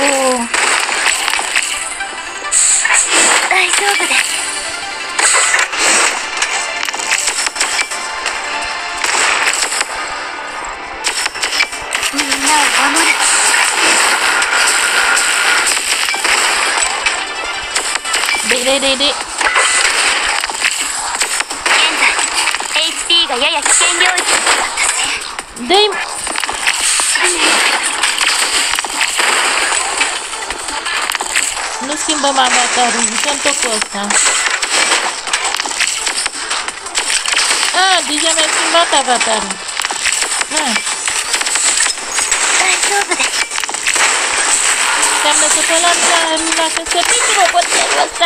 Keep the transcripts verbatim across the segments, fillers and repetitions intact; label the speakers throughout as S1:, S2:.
S1: 大丈夫です。みんなを守る。
S2: でででで。
S1: 現在 エイチピー がやや危険領域になったせい。
S2: で。Nu schimbăm avatarul, zicem tot cu ăsta. Ah, deja mi-a schimbat avatarul. Ah. Înseamnă că pe la mine a rulat când se pică robotelul ăsta.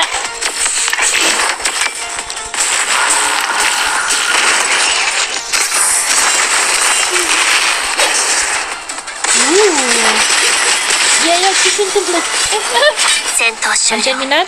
S2: Ia, ia, ce se întâmplă? Am terminat?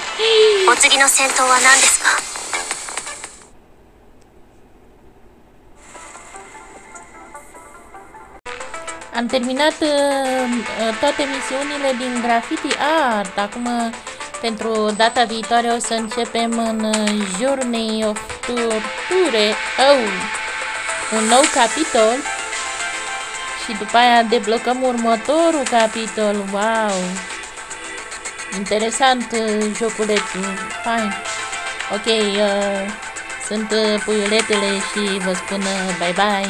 S2: Am terminat uh, toate misiunile din Graffiti Art. Acum, pentru data viitoare, o să începem în Journey of Torture. Oh! Un nou capitol. Și după aia deblocăm următorul capitol. Wow! Interesant joculețul. Fain. Ok, uh, sunt uh, puiuletele și vă spun uh, bye bye.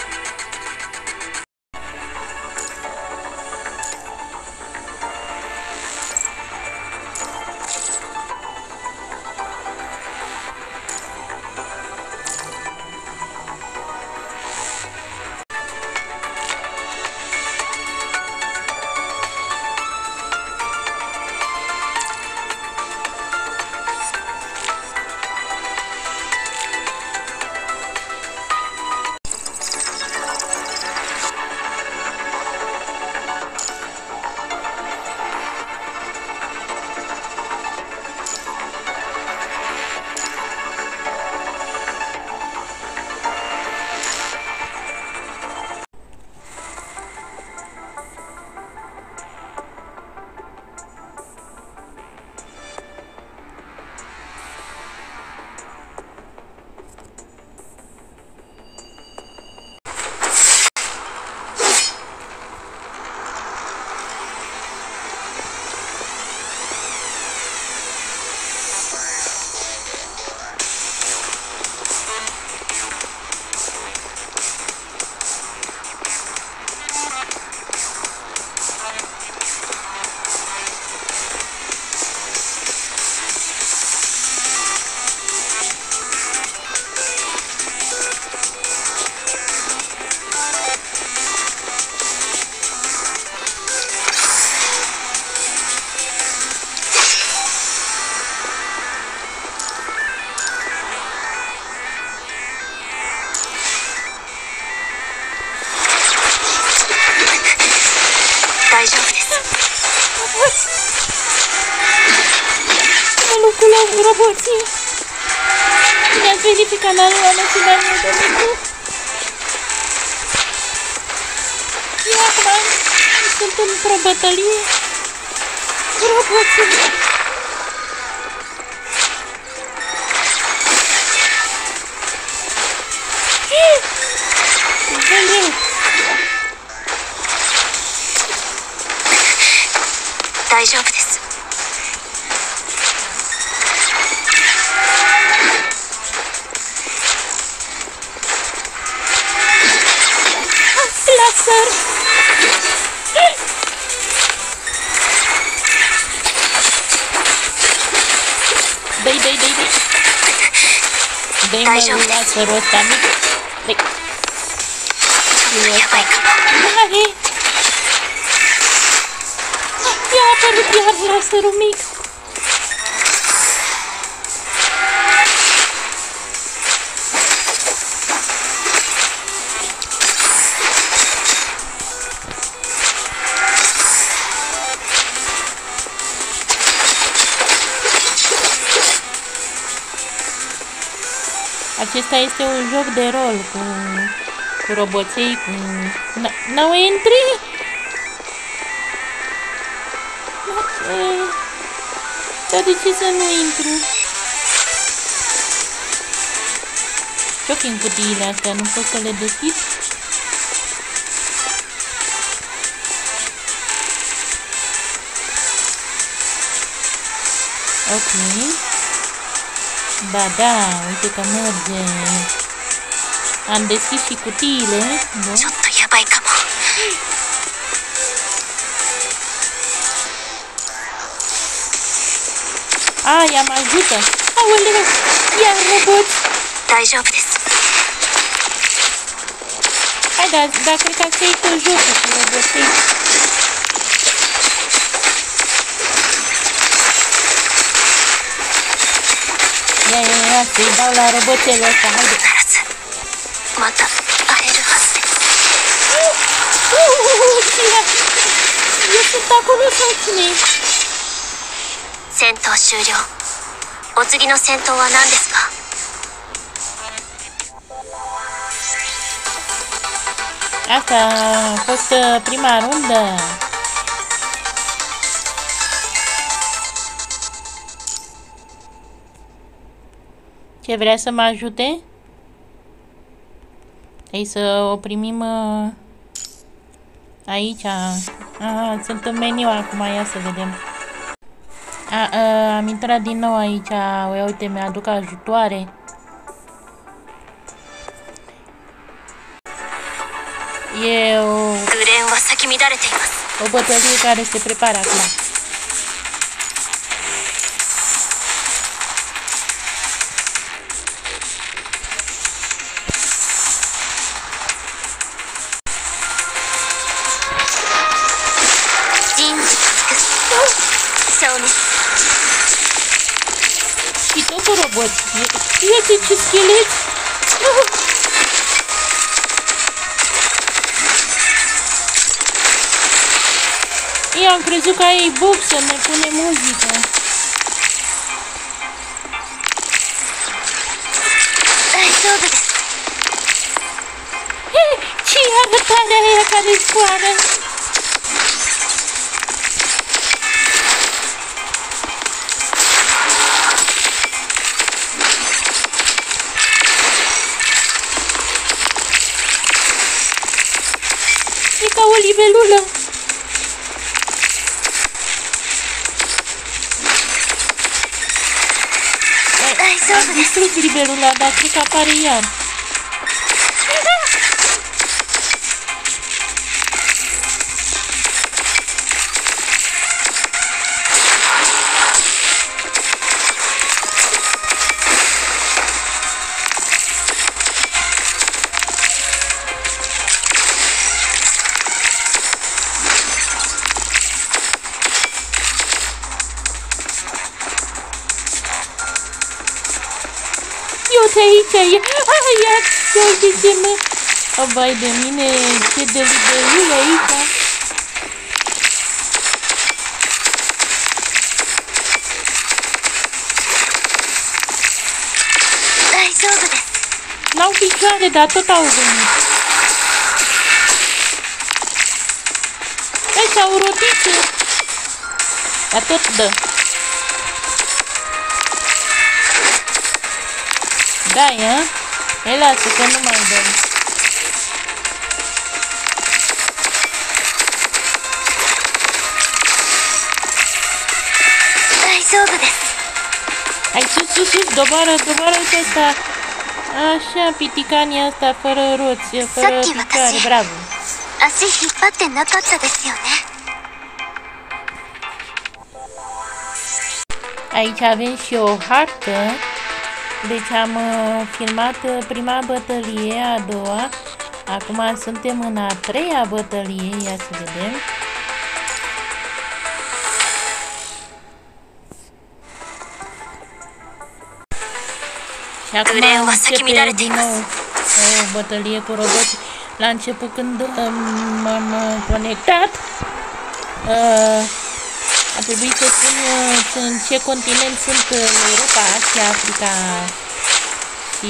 S2: Roboții! Cine ați venit pe canalul ăla și mai mult de micru? Eu acum sunt într-o bătălie cu roboții. Laser! Dai, dai, dai, dai! Dai-mă laserul ăsta mic! Dai! Hai! I-a apărut iar laserul mic! Acesta este un joc de rol cu, cu roboței, cu... No entry! Uh, dar de ce să nu intru? Ce-o fi în cutiile astea? Nu pot să le deschid? Ok. Ba da, uite că merge. Am deschis și cutiile. Bun. A, ea mă ajută. Aoleu, iar roboți. Hai, dar da, cred că asta e tot jocul cu roboții. Ia, ia, ia, să-i dau la roboțele ăsta, haide. Eu sunt acolo sau cine?
S1: 戦闘終了。お次の戦闘は何ですか?
S2: Asta a fost prima rundă. Ce vrea să mă ajute? Hai să o primim aici. Aha, sunt în meniu acum, ia să vedem. A, a, am intrat din nou aici. Uite, mi-aduc ajutoare. E o, o bătălie care se prepară acum. Și tot cu roboți. Iată ce scheleți! Eu am crezut că ai box să ne pune muzică. Hei, ce-i arătarea aia care zboară? E ca o libelulă. Am distrus libelula, dar cred că apare iar. Uite aici, e... Ah, ia, uite ce mă... O, vai de mine, ce de liberul aici. N-au picioare, dar tot au venit. Hai, s-au rotit. Dar tot dă. Da, ia? Ei, lasă că nu mai dăm. Hai, sus, sus, sus, doboară, doboară, uite asta. Așa, piticania asta, fără roți, fără picioare, bravo. Aici avem și o hartă. Deci am uh, filmat uh, prima bătălie, a doua. Acum suntem în a treia bătălie, ia să vedem. Și acum începe din nou o bătălie cu roboți. La început când uh, m-am conectat, uh, a trebuit să spun uh, în ce continent sunt Europa, Asia, Africa și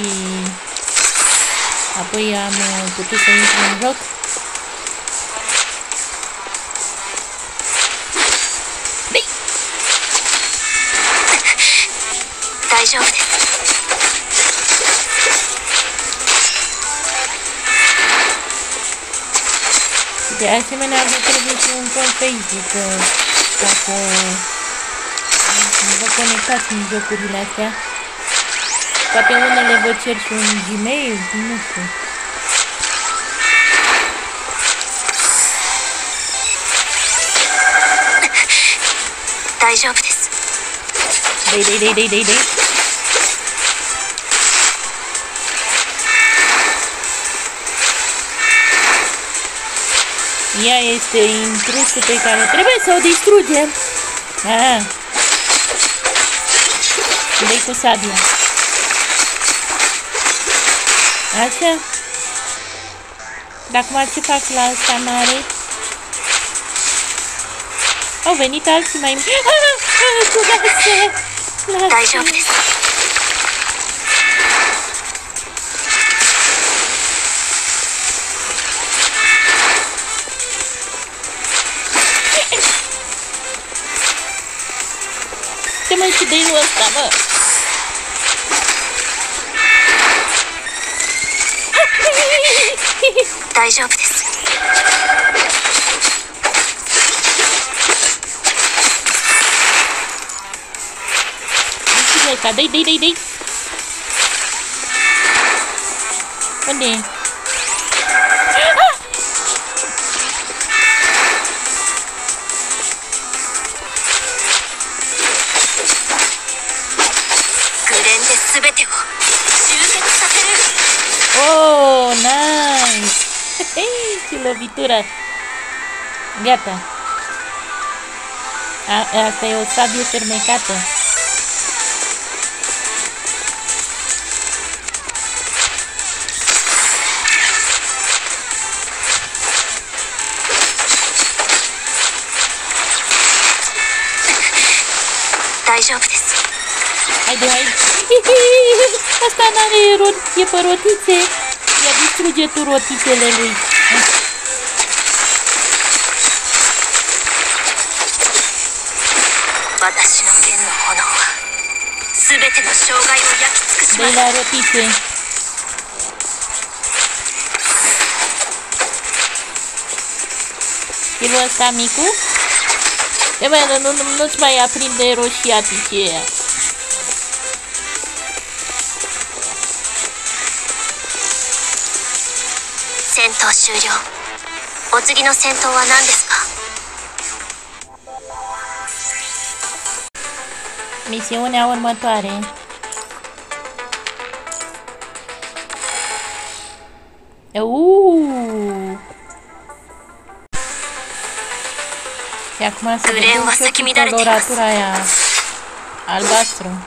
S2: apoi am uh, putut să intru în joc.
S1: 丈夫です。
S2: De asemenea, vă trebuie și un cont Facebook ca să vă conectați în jocurile astea. Poate unele vă cer și un Gmail, nu știu.
S1: 大丈夫です。
S2: でいでいでいでいでいでい。Ea este intrusul pe care trebuie să o distrugem. Ah. Dă-i cu sabia. Așa. Dar acum ce fac la asta mare? Au venit alții mai mici. Lasă! Lasă! 这么是得我什么？
S1: 大丈夫です。
S2: Cả đi đi đi đi. Vấn đề. Oh, nice. Ce lovitură. Gata. A, asta e o sabie fermecată. Haide, haide. Asta n-are rot, e pe rotițe. Ia distruge tu rotițele lui. Dă-i la rotițe. Chilul ăsta micu? E bă, nu, nu, nu-ți mai aprinde roșiatice aia. Misiunea următoare. Uuuu. Și acum să vedem și cu coloratura aia albastru.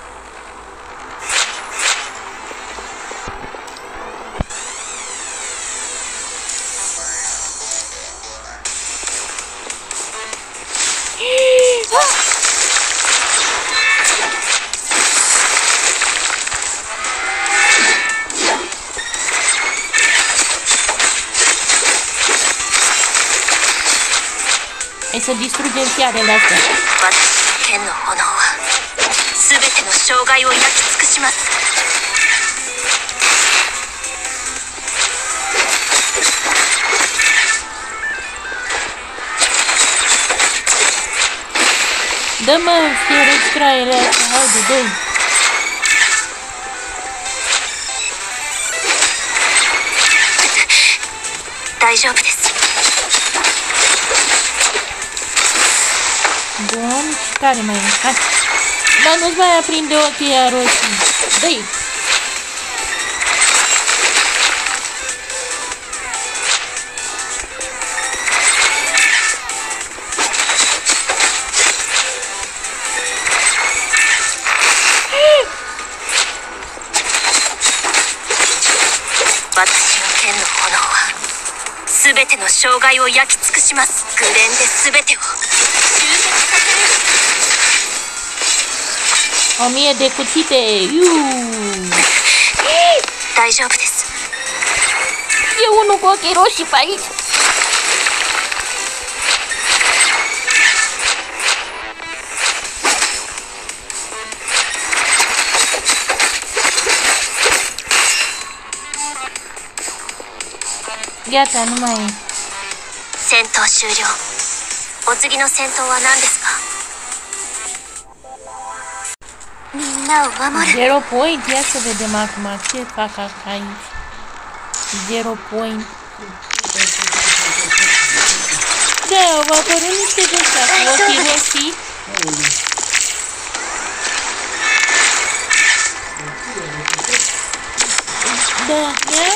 S2: Hai să distrugem fiarele astea. Dă-mă fier extraele astea, haide, dă-i. Bun, care mai e? Hai. Dar nu-ți mai aprinde ochii aia roșii. Dă-i! O mie de cuțite! Iuuu! E unul cu ochii roșii pe aici! Gata, nu mai e.
S1: 戦闘終了。お次の戦闘は何ですか？みんなを守る。
S2: Zero point? Ia să vedem acum ce fac aici. Zero point. Da, au apărut niște de-astea cu ochii roșii. Da, ia?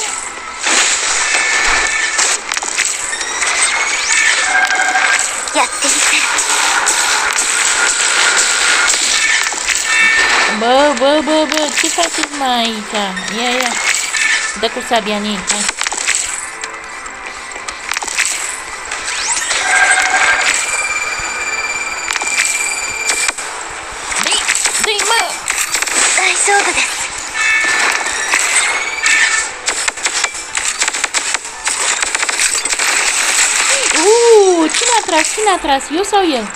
S2: Bă, bă, bă, bă, ce faceți mai aici? Ia, ia. Dă cu sabia în ei, hai. Dă-i, dă-i, mă!
S1: 大丈夫です。
S2: Uuu, cine a tras? Cine a tras? Eu sau el?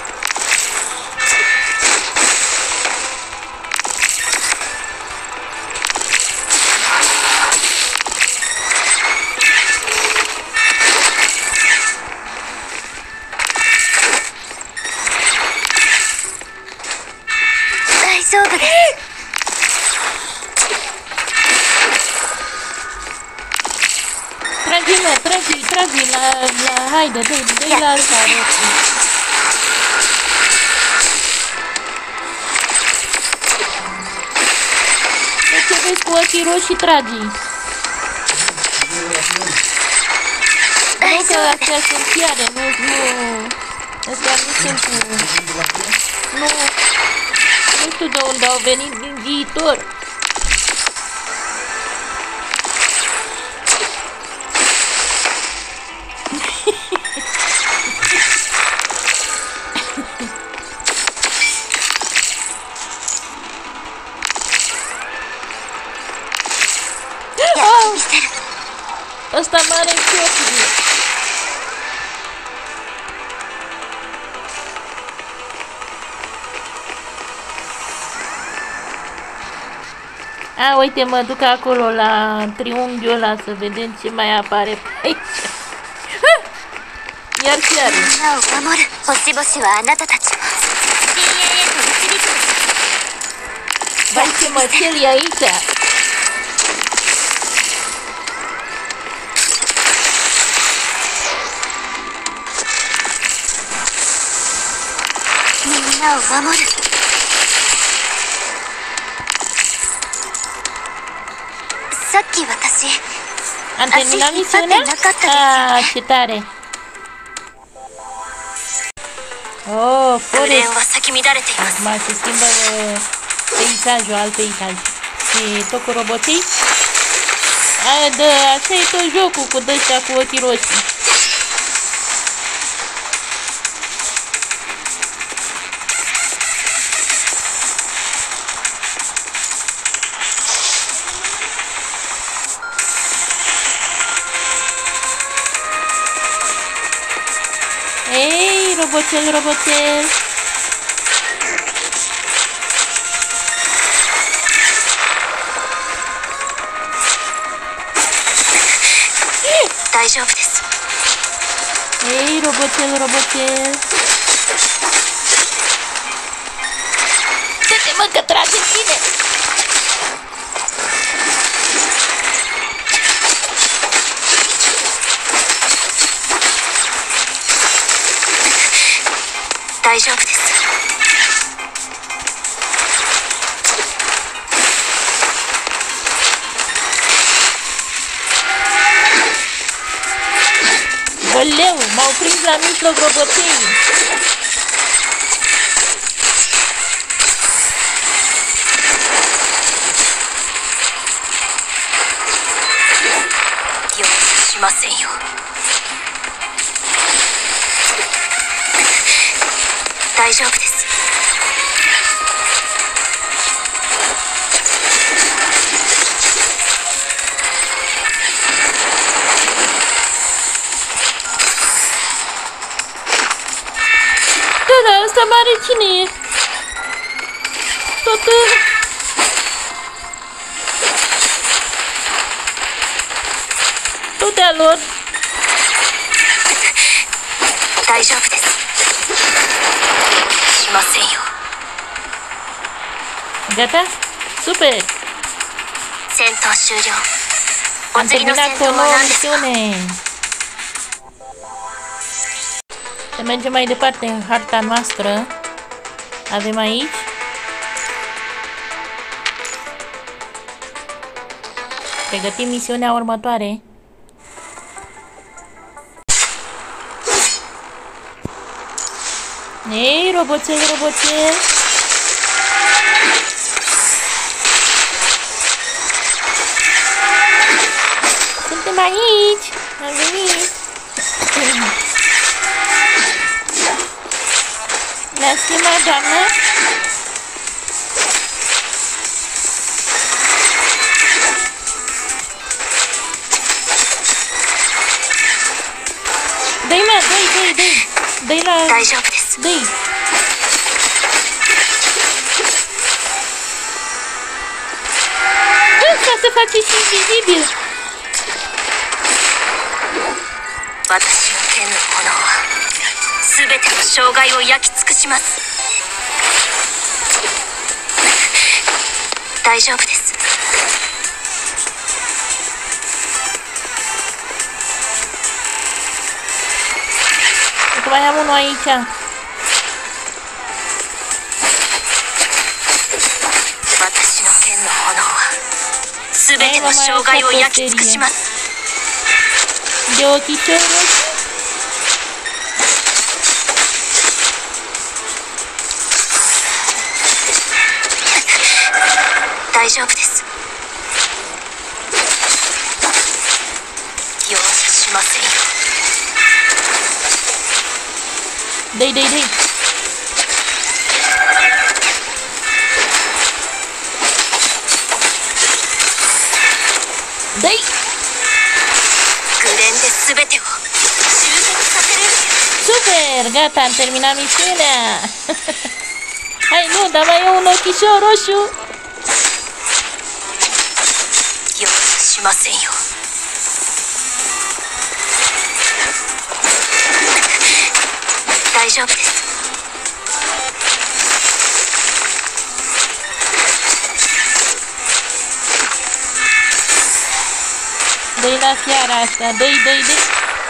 S2: Tragi-mă, tragi, tragi la, la, haide, dă-i, dă-i la alta roșu. De ce vezi cu ochii roșii, tragi? Nu că astea sunt fiare, nu, nu, astea nu sunt cu, nu, nu știu de unde au venit din viitor. Ăsta mare în chiocuri. A, uite, mă duc acolo la triunghiul ăla să vedem ce mai apare pe aici. Iar chiar. Vai, ce mățel e aici. Am terminat misiunea? Ah, ce tare! Oh, forest! Acum se schimbă peisajul, alt peisaj. Și tot cu roboții? A, da, așa e tot jocul cu dăștia cu ochii roșii. Ei, roboțel, roboțel! Ei, roboțel, roboțel! Du-te, mă, că trage tine! Băleu, m-au prins la mijloc roboței. Da, da, ăsta mare cine e? Tot... Tot de-a lor.
S1: 大丈夫です。しませんよ。
S2: Gata? Super!
S1: 戦闘終了。
S2: Am
S1: お次の
S2: terminat
S1: 戦
S2: cu o
S1: 闘は
S2: nouă
S1: 何ですか？
S2: misiune. Să mergem mai departe în harta noastră. Avem aici. Pregătim misiunea următoare. Ei, roboțel, roboțel! Suntem aici! Am venit! Ne-a schimbat, doamnă? Dă-i, mă, dă-i, dă-i, dă-i! Dă-i la...
S1: 大丈夫です。
S2: Dă-i! Ăsta se face și invizibil!
S1: 私の剣の炎は全ての障害を焼き尽くします。大丈夫です。
S2: Uite, mai am unul aici.
S1: 私の剣の炎は全ての障害を焼き尽くします。
S2: De ochișori roșii?
S1: 大丈夫です。容赦しませんよ。
S2: Dă-i, dă-i, dă-i! Dă-i!
S1: グレンで全てを終結させる。
S2: Super! Gata, am terminat misiunea! Hai, nu, dar mai e un ochișor roșu!
S1: 容赦しませんよ。大丈夫です。
S2: Dă-i la fiara asta, dă-i, dă-i, dă-i!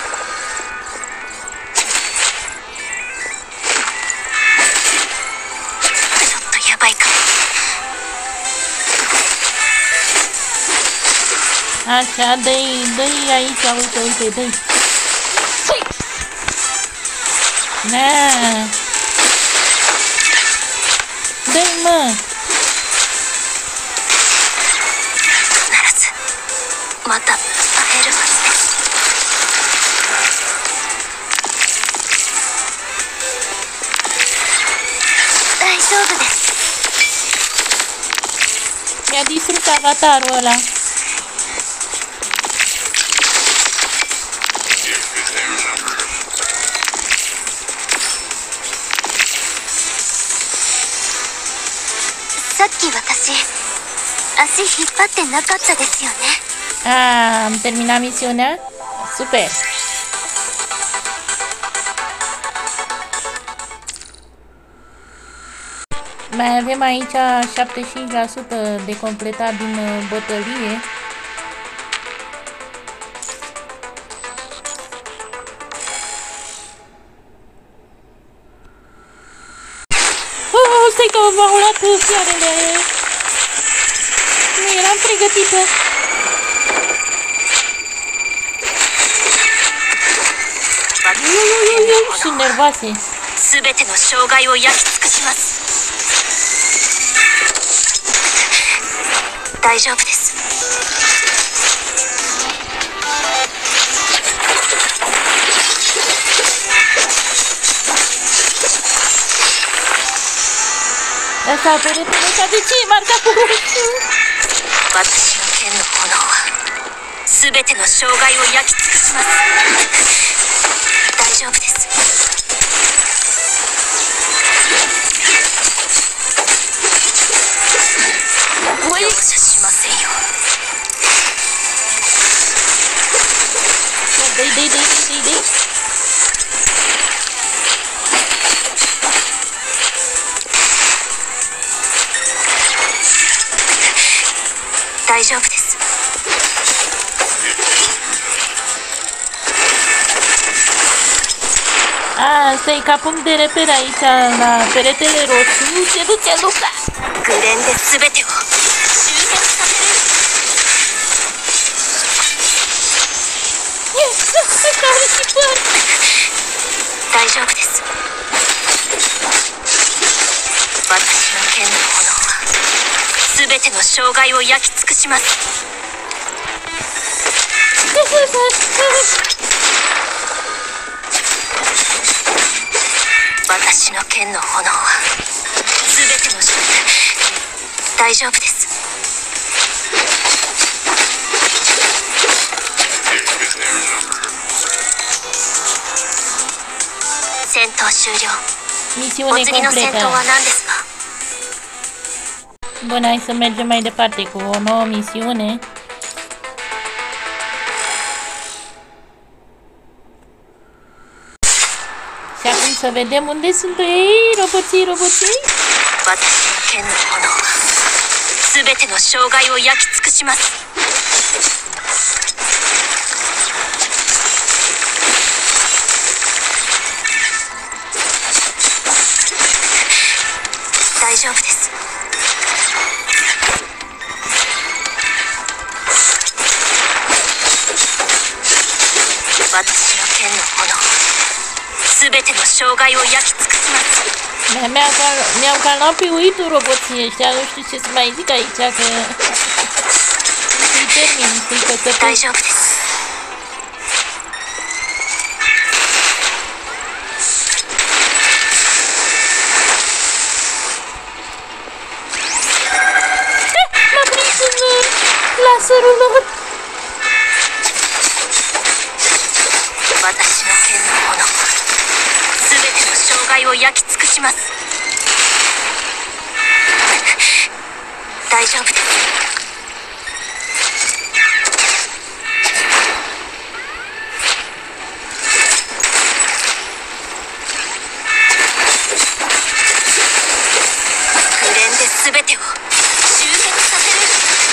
S1: ちょっとやばいかも。
S2: Așa, dă-i, dă-i aici, uite, uite, dă-i! Na! Dă-i, mă!
S1: 必ずまた会えるはずです。 大丈夫です。
S2: Mi-a distrus avatarul ăla. Ah, am terminat misiunea? Super! Mai avem aici șaptezeci și cinci la sută de completat din bătălie. Oh, stai că m-au luat fiarele! Nu eram pregătită! Sunt nervoase!
S1: すべての障害を焼き尽くします。大丈夫です。
S2: Asta peretele ăsta de ce e marcat cu roșu?
S1: 私の剣の炎はすべての障害を焼き尽くします。大丈夫です。 容赦しませんよ。
S2: Dă-i, dă-i, dă-i, dă-i, dă-i!
S1: 大丈夫です。
S2: Ah, stai ca punct de reper aici la peretele roșu. Se duce Luca.
S1: グレンで全てを集結させる。大丈夫です。私の剣の炎は全ての障害を焼き尽くします。私の剣の炎は全ての障害。大丈夫です。戦闘終了。
S2: Misiune
S1: お次の戦闘
S2: completă.
S1: は何ですか？
S2: Bun, hai să mergem mai departe cu o nouă misiune. Și acum să vedem unde sunt ei, roboții, roboții.
S1: 私の剣の炎は全ての障害を焼き尽くします。大丈夫です。私の剣の炎は全ての障害を焼き尽くします。
S2: Mi-am calmat pe uitul roboții ăștia, nu știu ce să mai zic aici, că îi termin, să-i cățăpesc.
S1: 大丈夫です。
S2: M-a prins în laserul lor.
S1: 私の剣の炎は全ての障害を焼き尽くします。大丈夫です。グレンで全てを集結させる。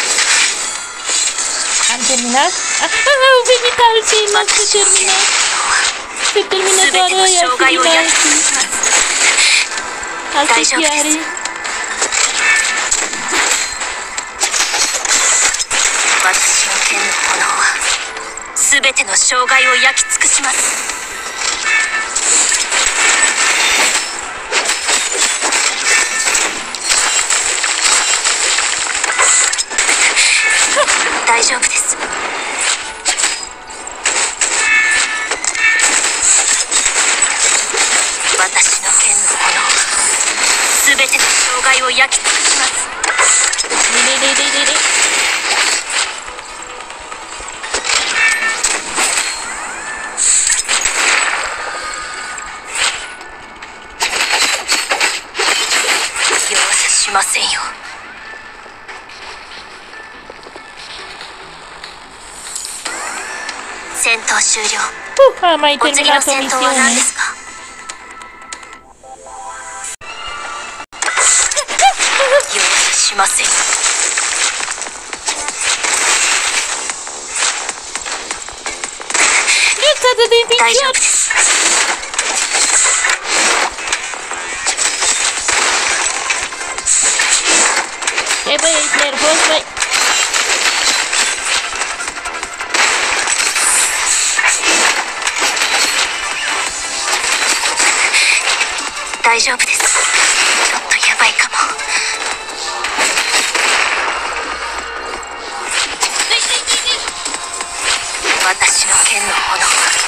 S2: Am terminat? Ah, au venit alții, nu se termină. Se termină doar ăia și din alții. Alte chiare.
S1: 私の剣の炎は全ての障害を焼き尽くします。大丈夫です。私の剣の炎は全ての障害を焼き尽くします。
S2: リリリリリリ。 しませんよ。戦闘終了。 Uh, am mai
S1: お次の
S2: terminat o
S1: 戦闘は何で
S2: misiune.
S1: すか？容赦しませんよ。大丈夫です。
S2: E băi, ești nervos, băi.
S1: 大丈夫です。ちょっとやばいかも。私の剣の炎は